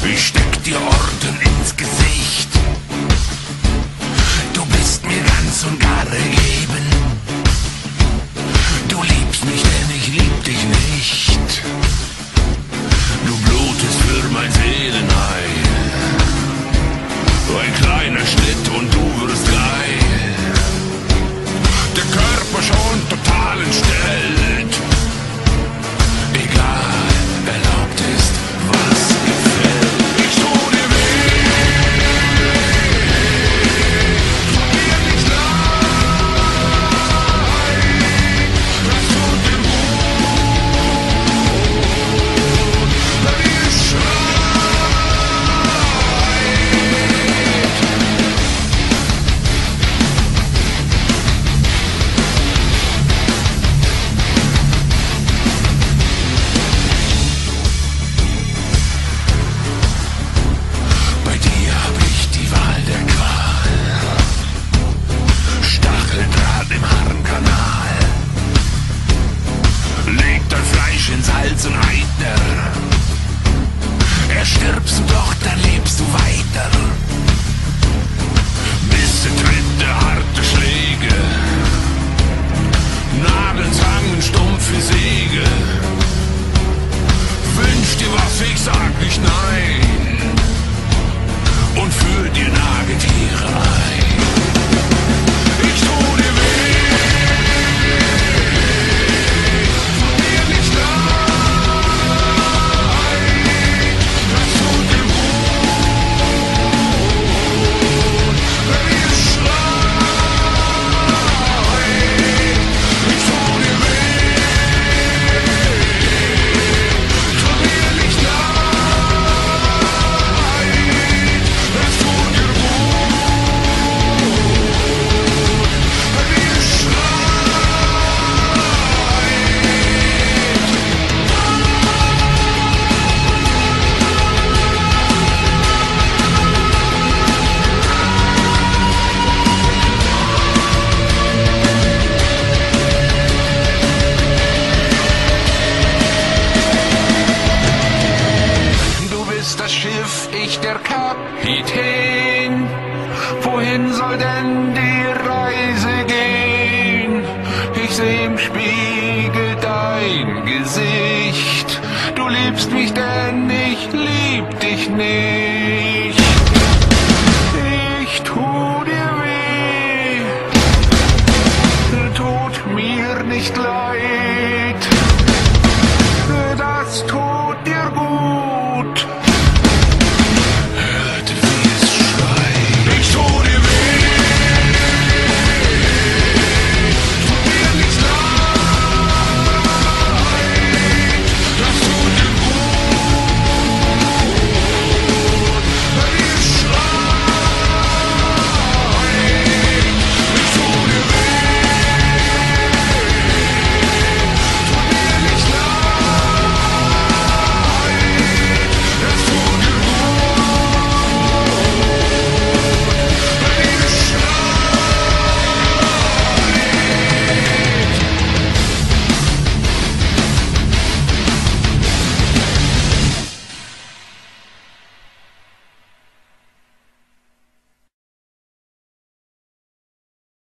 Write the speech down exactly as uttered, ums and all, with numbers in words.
Ich steck dir Orden ins Gesicht. Du bist mir ganz und gar ergeben. Du liebst mich, denn ich lieb dich nicht. Du blutest für mein Seelenheil. Ein kleiner Schritt und du wirst geil. Der Körper schon total entstellt. Egal, erlaubt ist, was gefällt. Ich tu dir weh, tut mir nicht leid, das tut dir gut, wenn ich Salz und Eiter. Erstirbst du doch, dann lebst du weiter. Bisse, Tritte, harte Schläge, Nadelzangen, stumpfe Säge. Wünsch dir was, ich sag nicht nein und führ dir Nagetiere ein. Ich tu dir weh. Der Kapitän, wohin soll denn die Reise gehen? Ich seh im Spiegel dein Gesicht, du liebst mich, denn ich lieb dich nicht.